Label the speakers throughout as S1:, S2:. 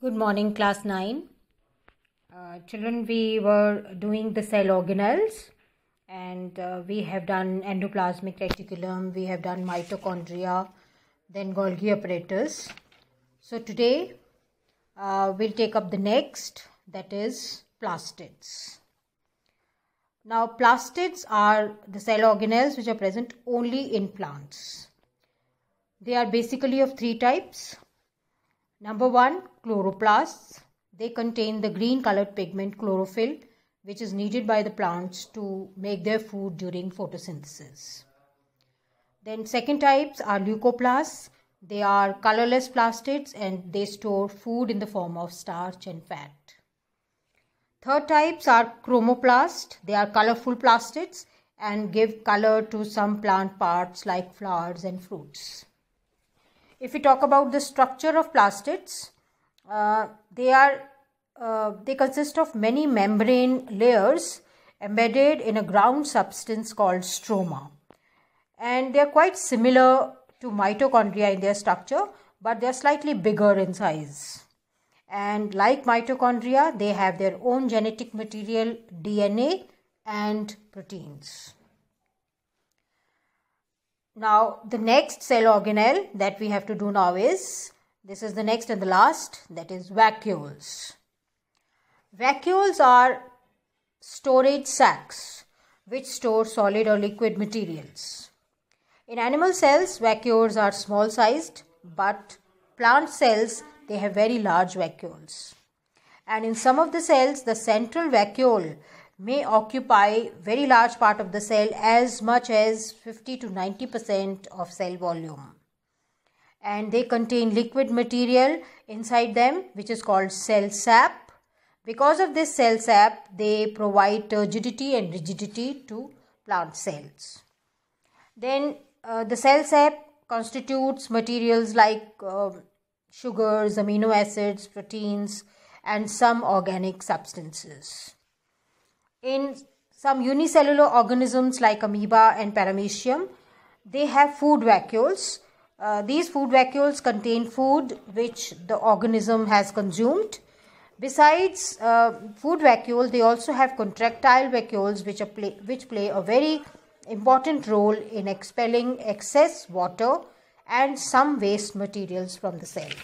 S1: Good morning, class 9. Children, we were doing the cell organelles and we have done endoplasmic reticulum, we have done mitochondria, then Golgi apparatus. So today we'll take up the next, that is plastids. Now plastids are the cell organelles which are present only in plants. They are basically of three types. Number one, chloroplasts. They contain the green colored pigment chlorophyll, which is needed by the plants to make their food during photosynthesis. Then second types are leucoplasts. They are colorless plastids and they store food in the form of starch and fat. Third types are chromoplasts. They are colorful plastids and give color to some plant parts like flowers and fruits. If we talk about the structure of plastids, they consist of many membrane layers embedded in a ground substance called stroma. And they are quite similar to mitochondria in their structure, but they are slightly bigger in size. And like mitochondria, they have their own genetic material, DNA and proteins. Now, the next cell organelle that we have to do now is, this is the next and the last, that is vacuoles. Vacuoles are storage sacs which store solid or liquid materials. In animal cells, vacuoles are small sized, but plant cells, they have very large vacuoles. And in some of the cells, the central vacuole may occupy very large part of the cell, as much as 50 to 90% of cell volume. And they contain liquid material inside them, which is called cell sap. Because of this cell sap, they provide turgidity and rigidity to plant cells. Then the cell sap constitutes materials like sugars, amino acids, proteins, and some organic substances. In some unicellular organisms like amoeba and paramecium, they have food vacuoles. These food vacuoles contain food which the organism has consumed. Besides food vacuoles, they also have contractile vacuoles which play a very important role in expelling excess water and some waste materials from the cell.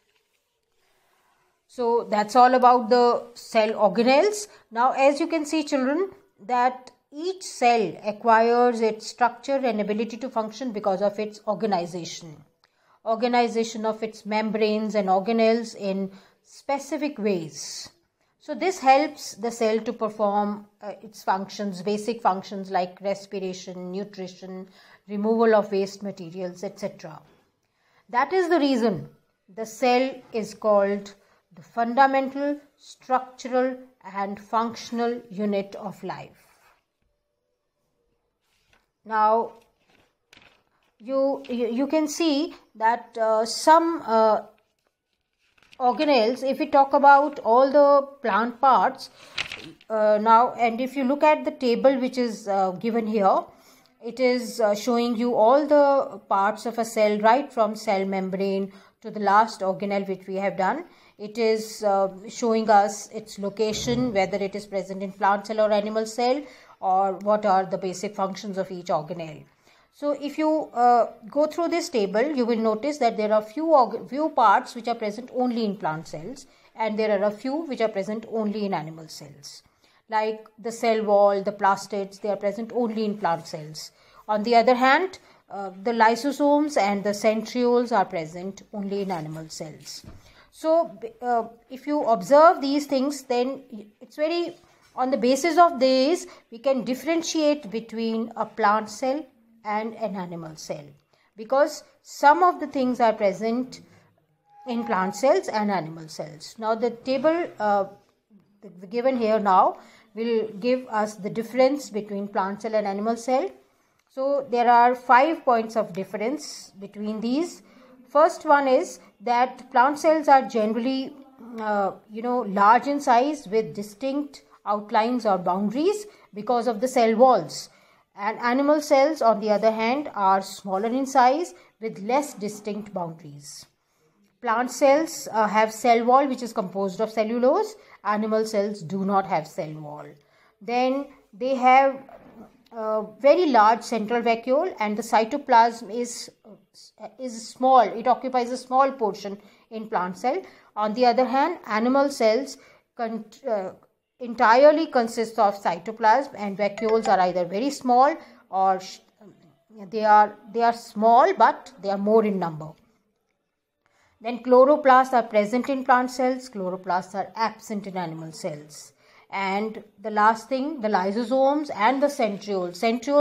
S1: So that's all about the cell organelles. Now, as you can see, children, that each cell acquires its structure and ability to function because of its organization. Organization of its membranes and organelles in specific ways. So this helps the cell to perform its functions, basic functions like respiration, nutrition, removal of waste materials, etc. That is the reason the cell is called the fundamental, structural and functional unit of life. Now, you can see that some organelles, if we talk about all the plant parts now, and if you look at the table which is given here, it is showing you all the parts of a cell, right from cell membrane to the last organelle which we have done. It is showing us its location, whether it is present in plant cell or animal cell, or what are the basic functions of each organelle. So if you go through this table, you will notice that there are few parts which are present only in plant cells, and there are a few which are present only in animal cells. Like the cell wall, the plastids, they are present only in plant cells. On the other hand, the lysosomes and the centrioles are present only in animal cells. So if you observe these things, then it's very, on the basis of this, we can differentiate between a plant cell and an animal cell, because some of the things are present in plant cells and animal cells. Now the table given here now will give us the difference between plant cell and animal cell. So there are 5 points of difference between these. First one is that plant cells are generally large in size with distinct outlines or boundaries because of the cell walls. And animal cells, on the other hand, are smaller in size with less distinct boundaries. Plant cells have cell wall which is composed of cellulose. Animal cells do not have cell wall. Then they have very large central vacuole, and the cytoplasm is small. It occupies a small portion in plant cell. On the other hand, animal cells entirely consist of cytoplasm, and vacuoles are either very small or they are small, but they are more in number. Then chloroplasts are present in plant cells. Chloroplasts are absent in animal cells. And the last thing, the lysosomes and the centrioles. Centrioles